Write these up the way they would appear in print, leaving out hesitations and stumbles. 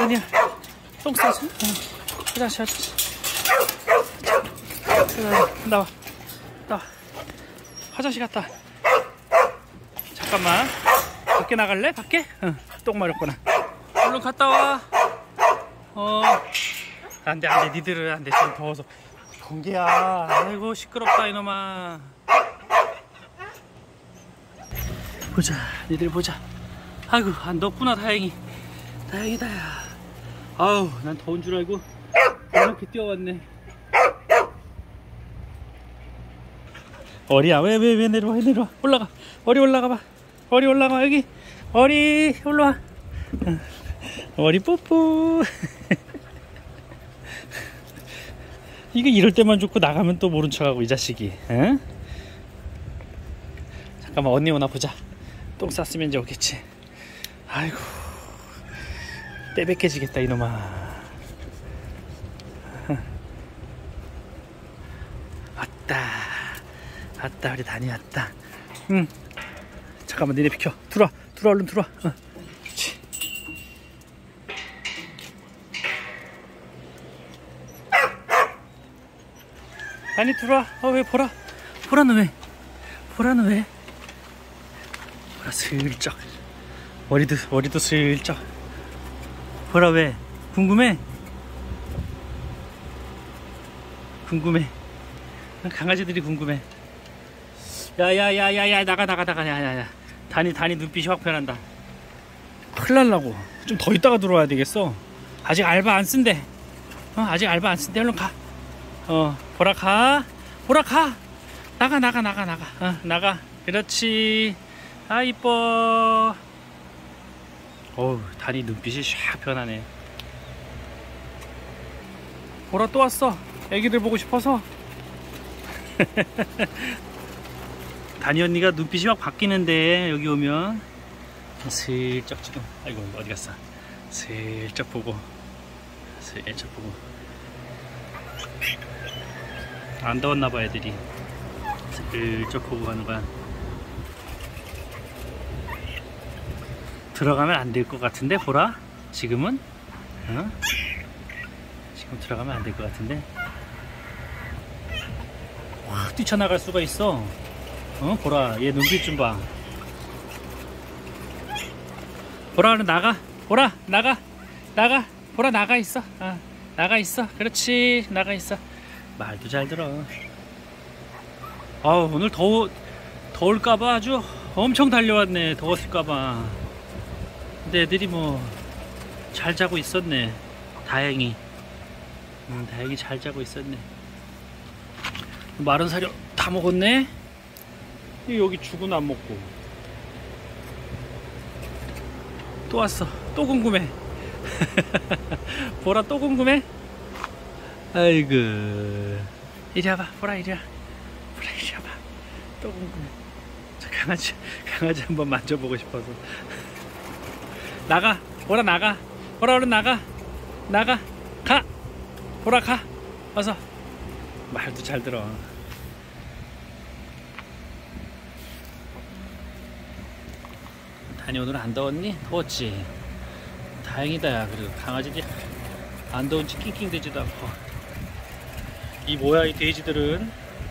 다니야 똥 싸지? 화장실 나와 화장실 갔다. 잠깐만 밖에 나갈래? 밖에? 똥 마렵구나. 얼른 갔다 와. 안돼 니들은 안돼. 지금 더워서. 번개야 아이고 시끄럽다 이놈아. 보자 니들 보자. 아이고 안 덥구나. 다행이다. 아우 난 더운 줄 알고 이렇게 뛰어왔네. 어리야 왜 내려와 올라가. 어리 올라가봐. 어리 올라가. 여기 어리 올라와. 어리 뿌뿌. 이게 이럴 때만 좋고 나가면 또 모른 척하고 이 자식이. 응? 잠깐만 언니 오나 보자. 똥 쌌으면 이제 오겠지. 아이고 떼백해지겠다 이놈아. 왔다 우리 다니 왔다. 잠깐만 니네 비켜. 들어와 얼른 들어와. 그렇지. 다니 들어와. 왜 보라는 왜? 보라 슬쩍 머리도 슬쩍. 보라 왜? 궁금해? 강아지들이 궁금해. 야야야야야 나가. 야야야 다니 눈빛이 확 변한다. 큰일 날라고. 좀 더 있다가 들어와야 되겠어. 아직 알바 안 쓴대. 얼른 가. 보라 가. 나가. 그렇지. 아 이뻐. 어우 다니 눈빛이 샥 변하네. 보라 또 왔어. 애기들 보고 싶어서. 다니 언니가 눈빛이 확 바뀌는데 여기 오면 슬쩍 지금. 아이고 어디 갔어. 슬쩍 보고 안 더웠나봐 애들이. 슬쩍 보고 가는 거야. 들어가면 안 될 것 같은데 보라? 지금은? 지금 들어가면 안 될 것 같은데 확 뛰쳐나갈 수가 있어. 보라 얘 눈빛 좀 봐. 보라 얼른 나가. 보라 나가. 보라 나가 있어. 나가 있어. 그렇지 나가 있어. 말도 잘 들어. 오늘 더울까봐 아주 엄청 달려왔네. 더웠을까봐. 근데 애들이 뭐 잘 자고 있었네. 다행히 잘 자고 있었네. 마른 사료 다 먹었네. 여기 죽은 안 먹고 또 왔어. 또 궁금해. 보라 또 궁금해. 아이고 이리 와봐. 보라 이리 와봐. 또 궁금해. 저 강아지 한번 만져보고 싶어서. 나가. 보라 나가. 보라 얼른 나가. 가. 보라 가. 어서. 말도 잘 들어. 다니 오늘 안 더웠니? 더웠지? 다행이다. 야 그래도 강아지들이 안 더운지 낑낑대지도 않고. 이 뭐야 이 돼지들은.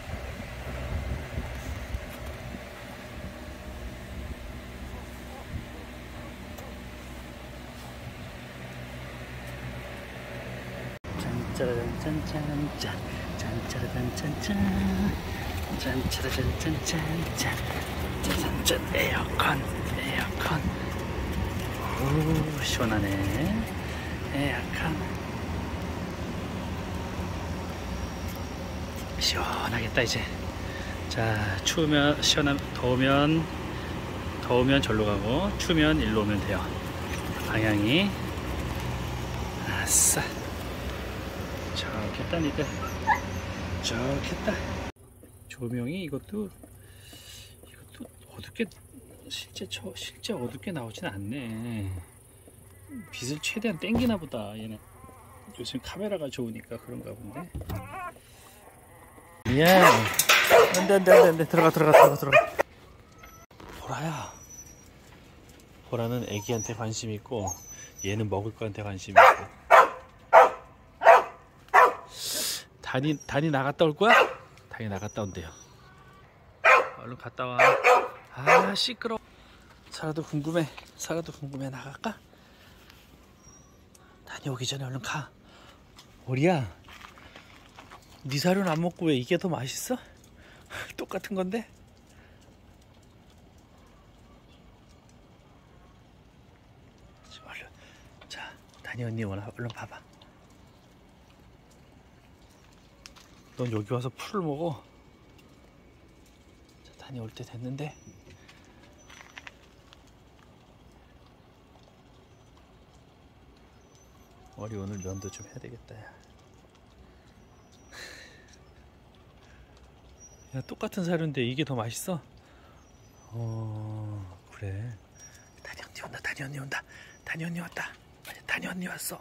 짠짠짠짠짠짠짠짠짠짠짠짠짠 에어컨. 오 시원하네. 에어컨 시원하겠다 이제. 자 추우면 더우면 절로 가고 추우면 일로 오면 돼요. 방향이. 아싸 좋겠다 니들. 좋겠다. 조명이 이것도 어둡게 실제 어둡게 나오진 않네. 빛을 최대한 땡기나 보다 얘는. 요즘 카메라가 좋으니까 그런가 본데. 예. 안돼 들어가. 보라야. 보라는 애기한테 관심 있고 얘는 먹을 거한테 관심이 있고. 단이 나갔다 올 거야? 단이 나갔다 온대요. 얼른 갔다 와. 아 시끄러. 사라도 궁금해. 나갈까? 단이 오기 전에 얼른 가. 오리야, 네 사료는 안 먹고 왜 이게 더 맛있어? 똑같은 건데? 얼른. 자, 단이 언니 얼른 봐봐. 넌 여기 와서 풀을 먹어. 자, 단이 올 때 됐는데. 머리 오늘 면도 좀 해야 되겠다. 야, 똑같은 사료인데 이게 더 맛있어? 그래. 단이 언니 온다. 단이 언니 왔다. 단이 언니 왔어.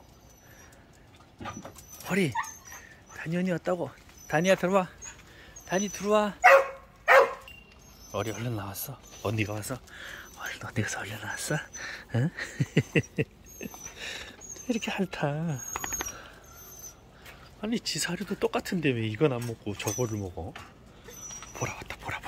머리. 단이 언니 왔다고. 단이야 들어와. 단이 들어와. 머리 얼른 나왔어. 언니가 와서. 언니가 얼른 나왔어. 응? 이렇게 핥아. 아니 지 사료도 똑같은데 왜 이건 안 먹고 저거를 먹어? 보라 왔다. 보라.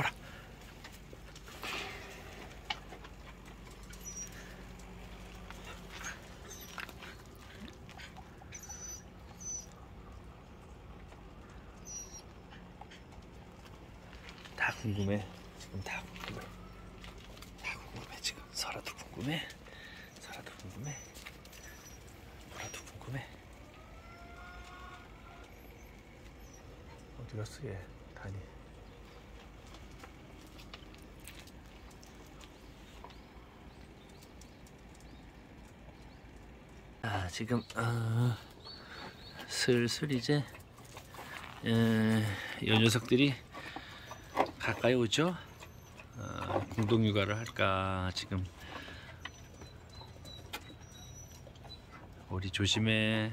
다 궁금해. 지금 다 궁금해. 지금 설아도 궁금해. 보라도 궁금해. 어디 갔어 얘? 단이. 지금 슬슬 이제 이 녀석들이 가까이 오죠. 공동 육아를 할까 지금. 오리 조심해.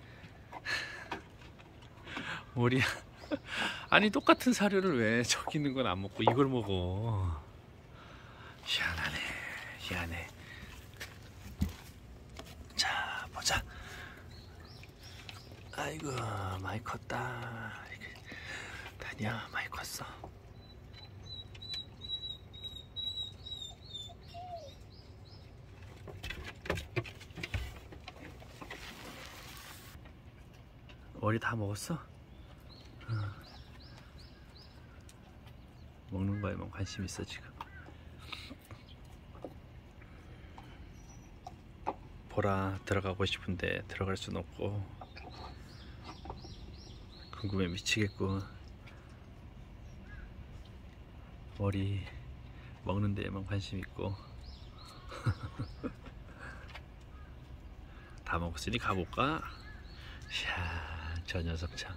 오리야. 아니 똑같은 사료를 왜 저기 있는 건 안 먹고 이걸 먹어. 희한해. 자 보자. 아이고 많이 컸다. 단이야 많이 컸어. 머리 다 먹었어? 먹는 거에만 관심 있어 지금. 보라 들어가고 싶은데 들어갈 순 없고 궁금해 미치겠고. 머리 먹는 데에만 관심 있고. 다 먹었으니 가볼까? 이야, 저 녀석 참.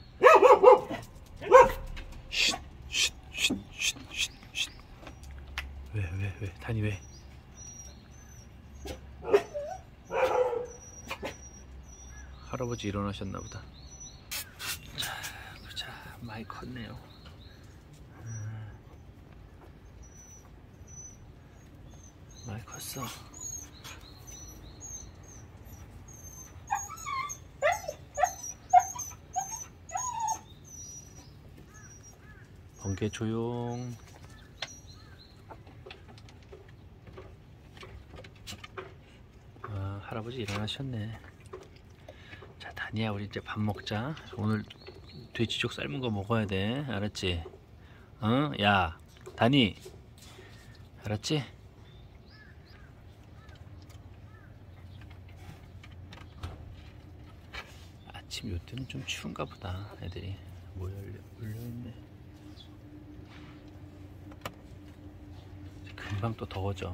쉿. 왜? 단이 왜? 할아버지 일어나셨나 보다. 자, 보자. 많이 컸네요. 많이 컸어. 번개 조용. 할아버지 일어나셨네. 자, 다니야, 우리 이제 밥 먹자. 오늘 돼지족 삶은 거 먹어야 돼. 알았지? 응? 야, 다니. 알았지? 아침 요때는 좀 추운가 보다. 애들이 몰려있네. 금방 또 더워져.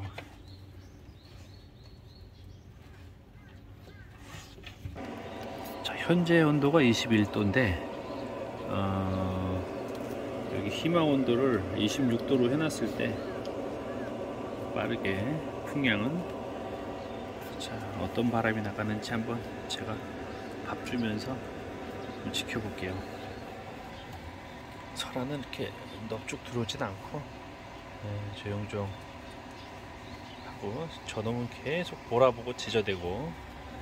자, 현재 온도가 21도인데 여기 희망 온도를 26도로 해놨을 때 빠르게 풍향은 자, 어떤 바람이 나가는지 한번 제가 밥 주면서 좀 지켜볼게요. 설아는 이렇게 넙죽 들어오진 않고 조용조용 하고 저놈은 계속 보라보고 지저대고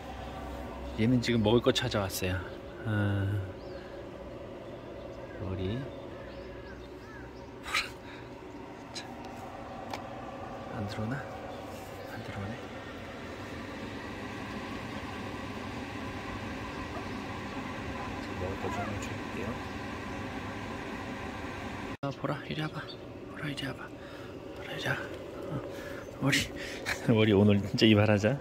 얘는 지금 먹을 거 찾아왔어요. 머리. 안 들어오나? 안 들어오네. 먹을 거 좀 줄게요. 보라 이리 와봐. 보라 이리 와봐. 보라 이리 와. 머리 오늘 진짜 이발하자.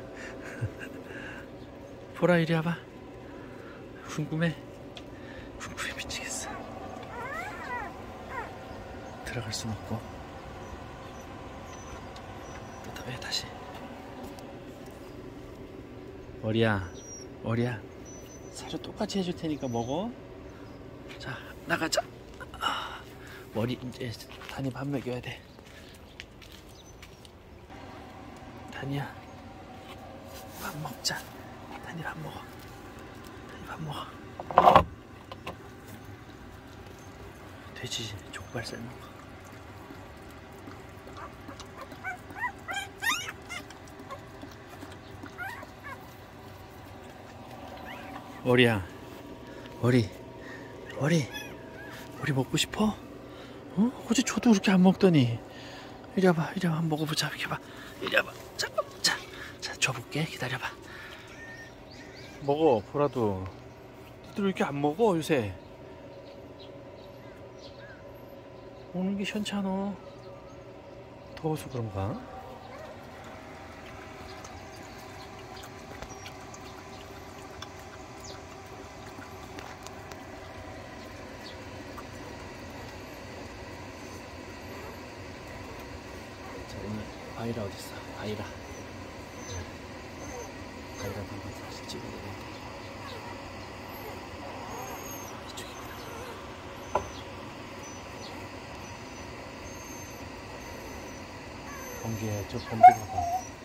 보라 이리 와봐. 궁금해 미치겠어. 들어갈 순 없고. 또 왜 다시. 머리야 사료 똑같이 해줄 테니까 먹어. 자 나가자. 머리 이제 다니 밥 먹여야 돼. 다니야 밥 먹자. 다니 밥 먹어. 돼지 족발살 먹어. 머리야 머리 먹고 싶어? 어제 저도 그렇게 안 먹더니. 이리 와봐 한번 먹어보자. 이렇게 봐. 이리 와봐. 자 줘볼게. 기다려봐. 먹어. 보라도 니들 왜 이렇게 안 먹어 요새? 먹는 게 현찮아. 더워서 그런가? 자 오늘 바이라 어딨어? 바이라 한번 다시 찍어야 돼. 이쪽이구나. 저 번개 봐봐.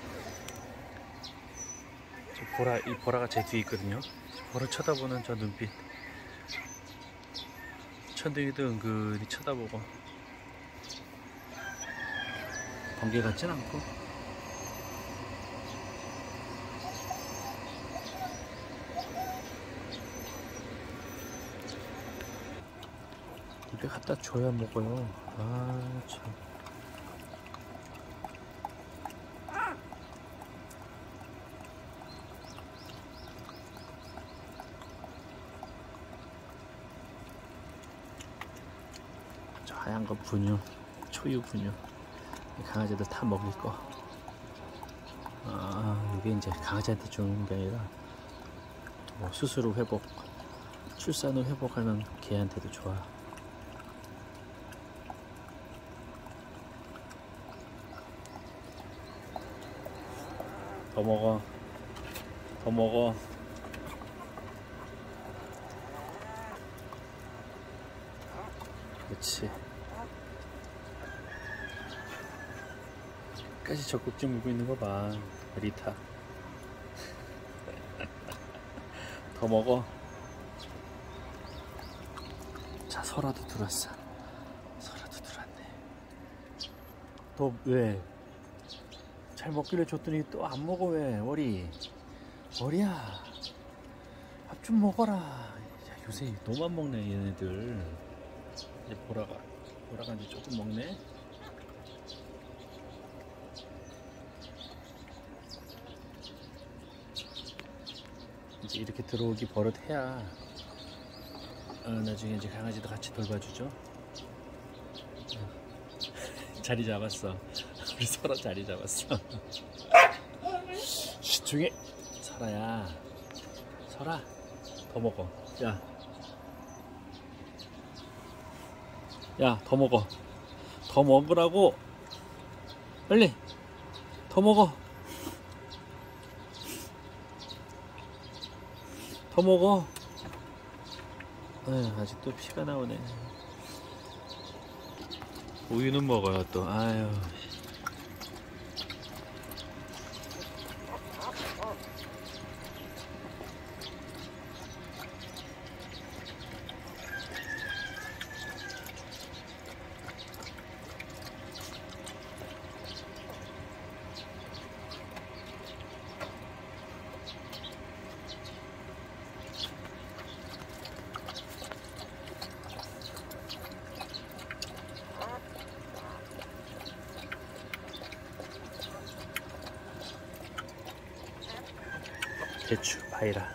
이 보라가 제 뒤에 있거든요. 보라 쳐다보는 저 눈빛. 천둥이도 은근히 쳐다보고. 번개 같진 않고. 입에 갖다 줘야 먹어요. 아 참. 저 하얀 거 분유, 초유 분유. 강아지들 다 먹을 거. 이게 이제 강아지한테 주는 게 아니라 뭐 수술 후 회복, 출산 후 회복하는 개한테도 좋아. 더 먹어. 그렇지. 끝까지 적극지 물고 있는 거 봐. 리타. 더 먹어. 자, 설아도 들어왔어. 설아도 들어왔네. 너 왜? 잘 먹길래 줬더니 또 안 먹어. 왜? 머리야 밥 좀 먹어라. 야, 요새 너무 안 먹네 얘네들. 이제 보라가 이제 조금 먹네. 이제 이렇게 들어오기 버릇해야 나중에 이제 강아지도 같이 돌봐주죠. 자리 잡았어. 우리 설아 자리 잡았어. 조용히. 설아 더 먹어. 야 더 먹어. 더 먹으라고. 빨리 더 먹어. 더 먹어. 아직도 피가 나오네. 우유는 먹어요 또. 아유. 대추 바이라.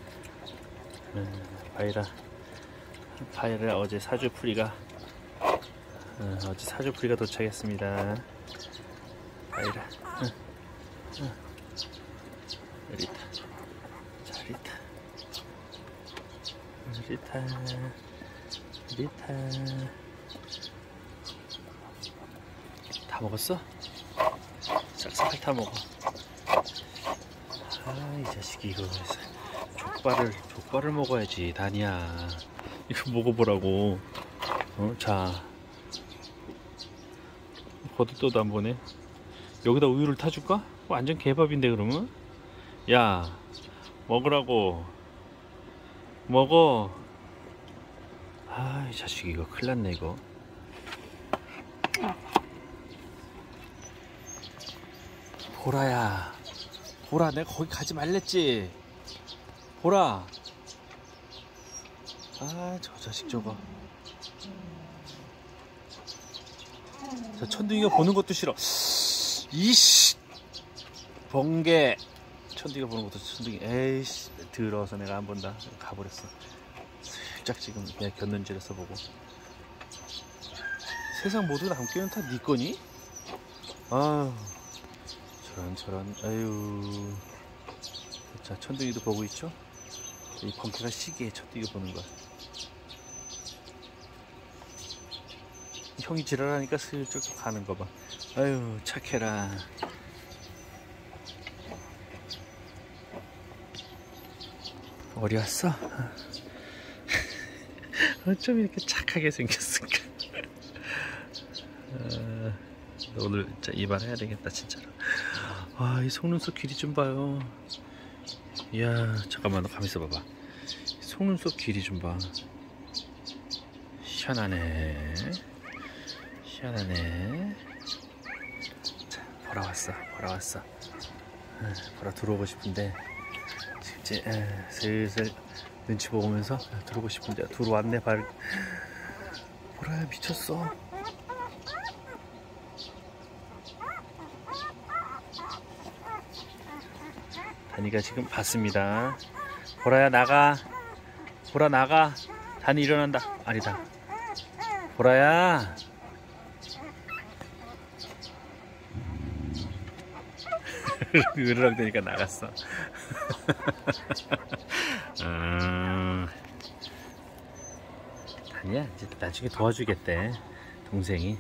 바이라 어제 사주풀이가 도착했습니다. 바이라. 리타. 자, 리타. 다 먹었어? 싹싹 다 먹어. 이 자식이 이거 족발을 먹어야지. 다니야, 이거 먹어보라고. 자, 거들떠도 안 보네. 여기다 우유를 타줄까? 완전 개밥인데. 그러면 야, 먹으라고. 먹어. 이 자식 이거 큰일났네 이거. 보라야, 보라, 내가 거기 가지 말랬지. 보라. 저 자식 저거. 저 천둥이가 보는 것도 싫어. 이씨, 번개. 천둥이가 보는 것도 천둥이. 에이씨, 더러워서 내가 안 본다. 가버렸어. 살짝 지금 그냥 곁눈질해서 보고. 세상 모든 남겨는 다 네 거니? 저런. 아유. 자, 천둥이도 보고 있죠? 이 번개가 시기해 천둥이가 보는 거야. 형이 지랄하니까 슬쩍 가는 거 봐. 아유, 착해라. 어디 왔어? 어쩜 이렇게 착하게 생겼을까? 오늘 진짜 이발해야 되겠다 진짜로. 이 속눈썹 길이 좀 봐요. 이야, 잠깐만, 너 가만히 있어 봐봐. 속눈썹 길이 좀 봐. 희한하네. 자, 보라 왔어. 보라 들어오고 싶은데 이제 슬슬 눈치 보면서 들어오고 싶은데 들어왔네. 보라야, 미쳤어. 다니가 지금 봤습니다. 보라야, 나가. 보라, 나가. 다니 일어난다. 아니다. 보라야. 으르렁 대니까 나갔어. 다니야, 이제 나중에 도와주겠대, 동생이.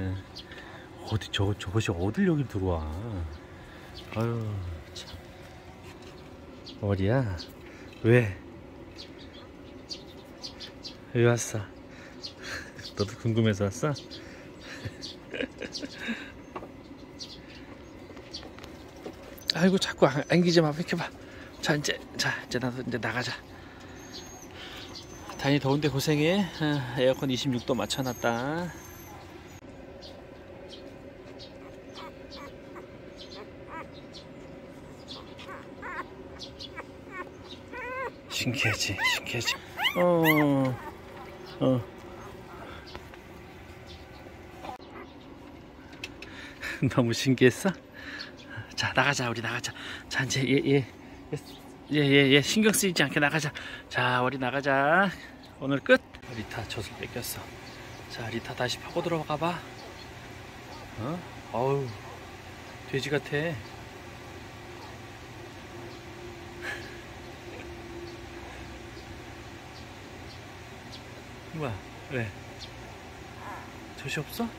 저것이 어딜 여길 들어와. 아유, 참. 어디야? 왜 왔어? 너도 궁금해서 왔어? 아이고, 자꾸 안기지 마. 비켜봐. 자, 이제 나도 이제 나가자. 다니 더운데 고생해. 에어컨 26도 맞춰놨다. 신기하지. 너무 신기했어? 자, 나가자. 우리 나가자. 자, 이제 얘 신경 쓰이지 않게 나가자. 자, 우리 나가자. 오늘 끝. 리타 젖을 뺏겼어. 자, 리타 다시 파고 들어가 봐. 어우, 돼지 같아. 뭐야, 왜? 젖이 없어?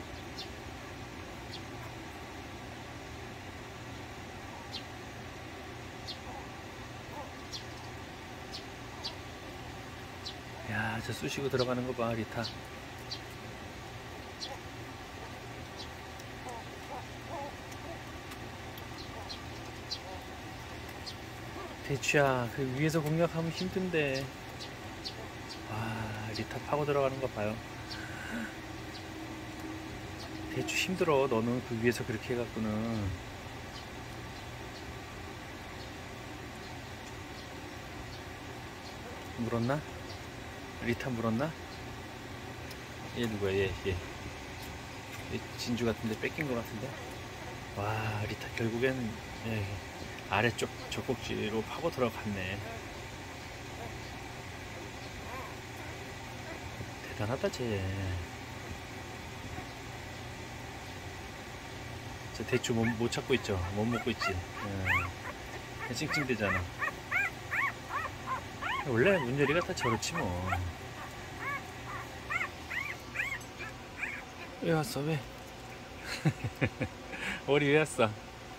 야, 저 쑤시고 들어가는 거 봐, 리타. 대추야, 그 위에서 공략하면 힘든데. 와, 리타 파고 들어가는 거 봐요. 대추 힘들어. 너는 그 위에서 그렇게 해갖고는. 물었나? 리타 물었나? 얘 누구야? 얘 진주 같은데 뺏긴 거 같은데. 와, 리타 결국엔 아래쪽 젖꼭지로 파고 들어갔네. 대단하다 쟤. 저 대추 못 찾고 있죠. 못 먹고 있지. 찡찡대잖아. 원래 문열이가 다 저렇지 뭐. 왜 왔어 왜? 머리 왜 왔어?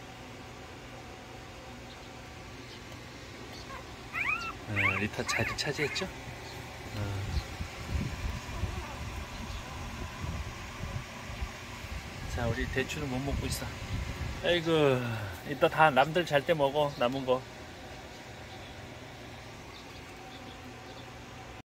리타 자리 차지했죠? 자, 우리 대추는 못 먹고 있어. 아이고, 이따 다 남들 잘 때 먹어, 남은 거.